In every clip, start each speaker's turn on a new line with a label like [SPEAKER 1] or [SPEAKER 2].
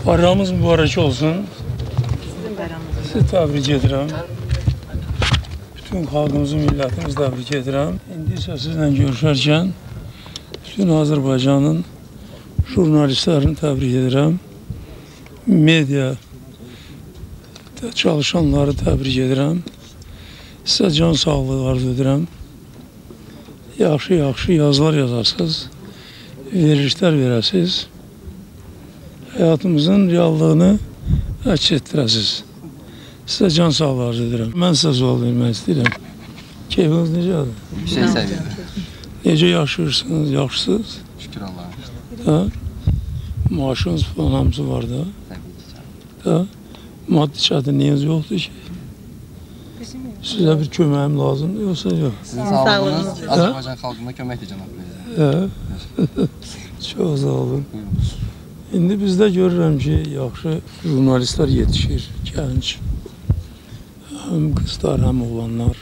[SPEAKER 1] Bayramımız mübarək olsun.
[SPEAKER 2] Sizin bayramınız.
[SPEAKER 1] Sizi təbrik edirəm. Bütün xalqımızı, millətimizi təbrik edirəm. İndi isə sizlə görüşərkən bütün Azərbaycanın jurnalistlərini təbrik edirəm. Media çalışanları təbrik edirəm. Sizə can sağlığı arzu edirəm. Yaxşı yazılar yazarsınız, verilişlər verəsiniz. Həyatımızın reallığını əks etdirəsiniz. Sizə can sağlığı arzu edirəm. Mən sizə sual vermək istəyirəm. Keyfiniz necədir?
[SPEAKER 3] Şey səviyyədə.
[SPEAKER 1] Necə yaşayırsınız, yaxşısınız?
[SPEAKER 3] Şükür Allah'a.
[SPEAKER 1] Da, maaşınız falan hamısı var da.
[SPEAKER 3] Təbii ki.
[SPEAKER 1] Da, maddi çətinliyiniz yoxdur ki. Sizə bir köməyim lazımdır, yoxsa yox?
[SPEAKER 3] Sizin sağlığınız Azərbaycan xalqına köməkdir cənab prezident.
[SPEAKER 1] Çox sağ olun. İndi bizdə görürəm ki, yaxşı jurnalistlər yetişir, gənc. Həm qızlar, həm oğlanlar.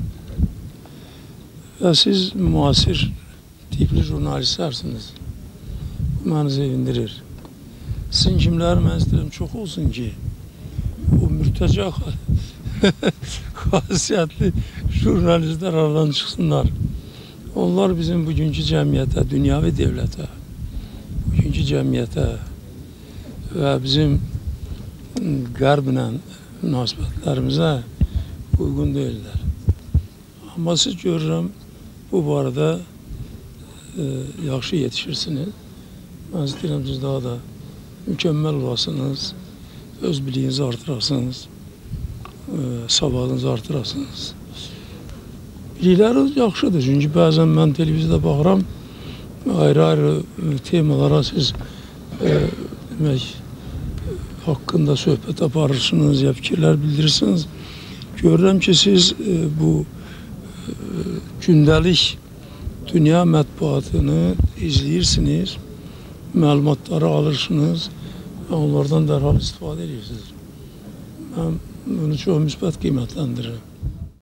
[SPEAKER 1] Və siz müasir tipli jurnalistlərsiniz. Bu məni sevindirir. Sizin kimləri mən istəyirəm çox olsun ki, o mürtəcə xasiyyətli jurnalistlər aradan çıxsınlar. Onlar bizim bugünkü cəmiyyətə, dünyavi devlətə, bugünkü cəmiyyətə və bizim qərblə münasibətlərimizə uyğun deyirlər. Amma siz görürəm, bu barədə yaxşı yetişirsiniz. Mən istəyirəm, siz daha da mükəmməl olasınız, öz biliyinizi artırasınız, savadınızı artırasınız. Bilikləriniz yaxşıdır, çünki bəzən mən televiziyada baxıram, ayrı-ayrı temalara siz demək, haqqında söhbət aparırsınız, ya fikirlər bildirirsiniz. Görürəm ki, siz bu gündəlik dünya mətbuatını izləyirsiniz, məlumatları alırsınız və onlardan dərhal istifadə edirsiniz. Mən bunu çox müsbət qiymətləndirirəm.